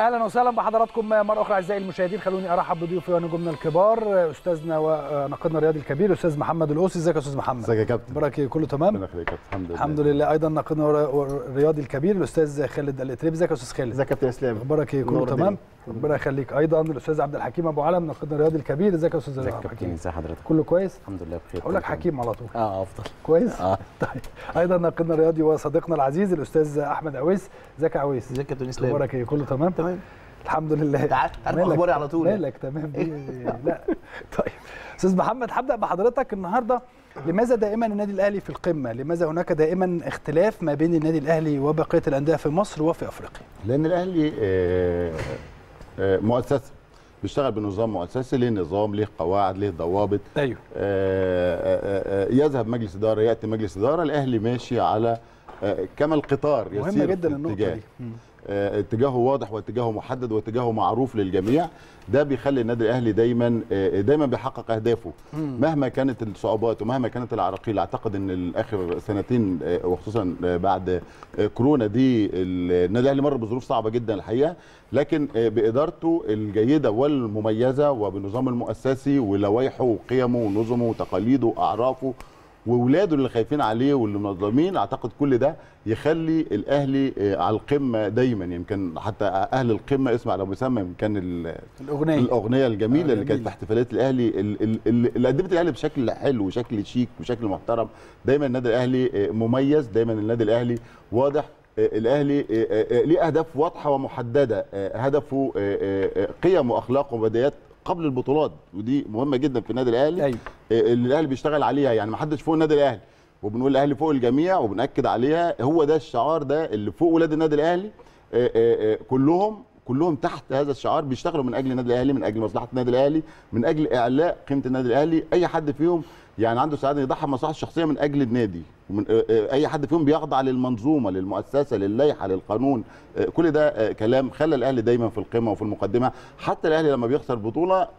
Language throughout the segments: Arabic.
اهلا وسهلا بحضراتكم مره اخرى اعزائي المشاهدين. خلوني ارحب بضيوفي ونجومنا الكبار، استاذنا وناقدنا الرياضي الكبير الاستاذ محمد القوسي. ازيك يا استاذ محمد؟ ازيك يا كابتن؟ بركه كله تمام؟ ربنا يخليك يا كابتن. الحمد لله. ايضا ناقدنا الرياضي الكبير الاستاذ خالد الاتريبي. ازيك يا استاذ خالد؟ ازيك يا كابتن اسلام؟ بركه كله تمام؟ ربنا يخليك. ايضا الاستاذ عبد الحكيم ابو علم ناقدنا الرياضي الكبير. ازيك يا استاذ ازيك يا كابتن؟ ازي حضرتك؟ كله كويس؟ الحمد لله بخير. اقول لك حكيم على طول. افضل. كويس؟ طيب. ايضا ناقدنا الرياضي وصديقنا العزيز الاستاذ احمد عويس. ازيك يا عويس؟ ازيك يا كابتن اسلام؟ بركه كله تمام؟ تمام الحمد لله. تعال اخباري على طول. مالك تمام؟ لا طيب استاذ محمد، هبدا بحضرتك النهارده. لماذا دائما النادي الاهلي في القمه؟ لماذا هناك دائما اختلاف ما بين النادي الاهلي وبقيه الانديه في مصر وفي افريقيا؟ لان الاهلي مؤسسه بيشتغل بنظام مؤسسي، ليه نظام، ليه قواعد، ليه ضوابط. ايوه. يذهب مجلس اداره، ياتي مجلس اداره، الاهلي ماشي على كما القطار يسير. مهمه جدا النقطه دي. اتجاهه واضح واتجاهه محدد واتجاهه معروف للجميع. ده بيخلي النادي الاهلي دايما بيحقق اهدافه مهما كانت الصعوبات ومهما كانت العراقيل. اعتقد ان الاخر سنتين وخصوصا بعد كورونا دي النادي الاهلي مر بظروف صعبه جدا الحقيقه، لكن بادارته الجيده والمميزه وبالنظام المؤسسي ولوائحه وقيمه ونظمه وتقاليده واعرافه واولاده اللي خايفين عليه واللي منظمين، اعتقد كل ده يخلي الاهلي على القمه دايما. يمكن حتى اهل القمه اسمع لو بيسمى كان الاغنيه الجميله اللي كانت في احتفالات الاهلي اللي قدمت الاهلي بشكل حلو وشكل شيك وشكل محترم. دايما النادي الاهلي مميز، دايما النادي الاهلي واضح. الاهلي ليه اهداف واضحه ومحدده، هدفه قيم واخلاق ومبادئات قبل البطولات، ودي مهمه جدا في النادي الاهلي. أيوة. اللي الاهلي بيشتغل عليها، يعني ما حدش فوق النادي الاهلي، وبنقول الاهلي فوق الجميع وبناكد عليها. هو ده الشعار ده اللي فوق ولاد النادي الاهلي. كلهم تحت هذا الشعار، بيشتغلوا من اجل النادي الاهلي، من اجل مصلحه النادي الاهلي، من اجل اعلاء قيمه النادي الاهلي. اي حد فيهم يعني عنده سعاده يضحي بمصلحته الشخصيه من اجل النادي، ومن اي حد فيهم بيخضع للمنظومه، للمؤسسه، للائحه، للقانون. كل ده كلام خلى الاهلي دايما في القمه وفي المقدمه. حتى الاهلي لما بيخسر بطوله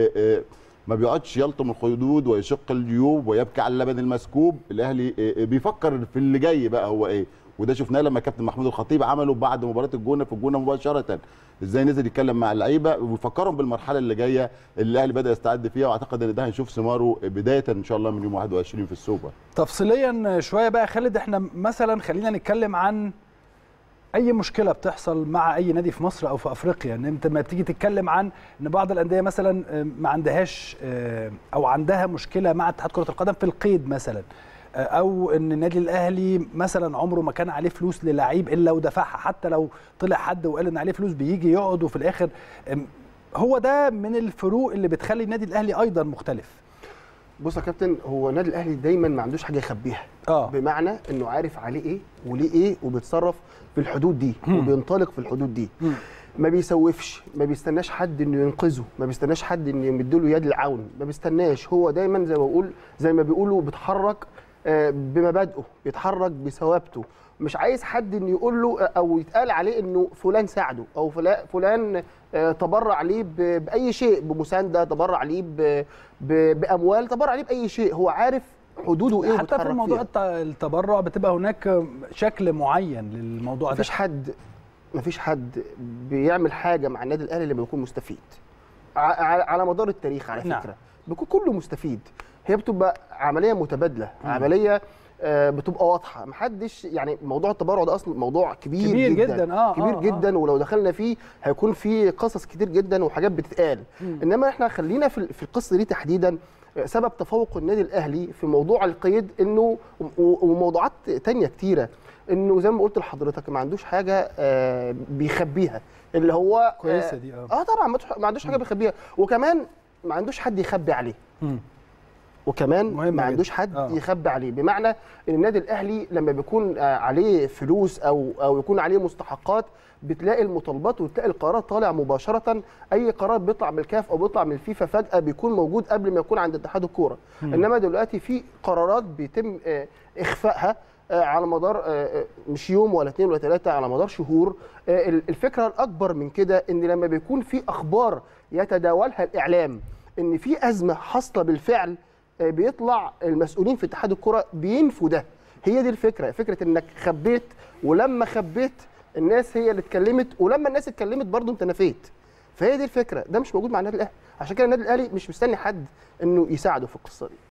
ما بيقعدش يلطم الخدود ويشق الجيوب ويبكي على اللبن المسكوب. الاهلي بيفكر في اللي جاي بقى هو ايه، وده شفناه لما كابتن محمود الخطيب عمله بعد مباراه الجونه في الجونه مباشره، ازاي نزل يتكلم مع اللعيبه ويفكرهم بالمرحله اللي جايه اللي الاهلي بدا يستعد فيها. واعتقد ان ده هنشوف ثماره بدايه ان شاء الله من يوم 21 في السوبر. تفصيليا شويه بقى خالد، احنا مثلا خلينا نتكلم عن اي مشكله بتحصل مع اي نادي في مصر او في افريقيا. ان انت ما تيجي تتكلم عن ان بعض الانديه مثلا ما عندهاش او عندها مشكله مع اتحاد كره القدم في القيد مثلا، او ان النادي الاهلي مثلا عمره ما كان عليه فلوس للعيب الا ودفعها، حتى لو طلع حد وقال ان عليه فلوس بيجي يقعد وفي الاخر. هو ده من الفروق اللي بتخلي النادي الاهلي ايضا مختلف. بص يا كابتن، هو النادي الاهلي دايما ما عندوش حاجه يخبيها. بمعنى انه عارف عليه ايه وليه ايه، وبيتصرف في الحدود دي وبينطلق في الحدود دي. ما بيسوفش، ما بيستناش حد انه ينقذه، ما بيستناش حد انه يمدله يد العون، ما بيستناش. هو دايما زي ما بيقولوا بيتحرك بمبادئه، بيتحرك بثوابته. مش عايز حد انه يقول له او يتقال عليه انه فلان ساعده او فلان تبرع ليه باي شيء، بمسانده، تبرع ليه باموال، تبرع ليه باي شيء. هو عارف حدوده ايه حتى في موضوع التبرع بتبقى هناك شكل معين للموضوع ده. مفيش حد بيعمل حاجه مع النادي الاهلي لما يكون مستفيد. على مدار التاريخ على فكره نعم. بيكون كله مستفيد. هي بتبقى عمليه متبادله، عمليه بتبقى واضحه. محدش يعني موضوع التبرع ده اصلا موضوع كبير جدا كبير جدا. ولو دخلنا فيه هيكون فيه قصص كتير جدا وحاجات بتتقال. انما احنا خلينا في القصه دي تحديدا. سبب تفوق النادي الاهلي في موضوع القيد انه وموضوعات تانية كتيره، انه زي ما قلت لحضرتك ما عندوش حاجه بيخبيها، اللي هو كويسه دي. طبعا ما عندوش حاجه بيخبيها، وكمان ما عندوش حد يخبي عليه. وكمان ما عندوش حد يخبي عليه. بمعنى ان النادي الاهلي لما بيكون عليه فلوس او يكون عليه مستحقات، بتلاقي المطالبات وتلاقي القرارات طالع مباشره. اي قرار بيطلع من الكاف او بيطلع من الفيفا فجاه بيكون موجود قبل ما يكون عند اتحاد الكوره. انما دلوقتي في قرارات بيتم اخفائها على مدار مش يوم ولا 2 ولا 3، على مدار شهور. الفكره الاكبر من كده ان لما بيكون في اخبار يتداولها الاعلام ان في ازمه حاصله بالفعل، بيطلع المسؤولين في اتحاد الكره بينفوا ده. هي دي الفكره، فكره انك خبيت، ولما خبيت الناس هي اللي اتكلمت، ولما الناس اتكلمت برضه انت نفيت. فهي دي الفكره، ده مش موجود مع النادي الاهلي. عشان كده النادي الاهلي مش مستني حد انه يساعده في القصه دي.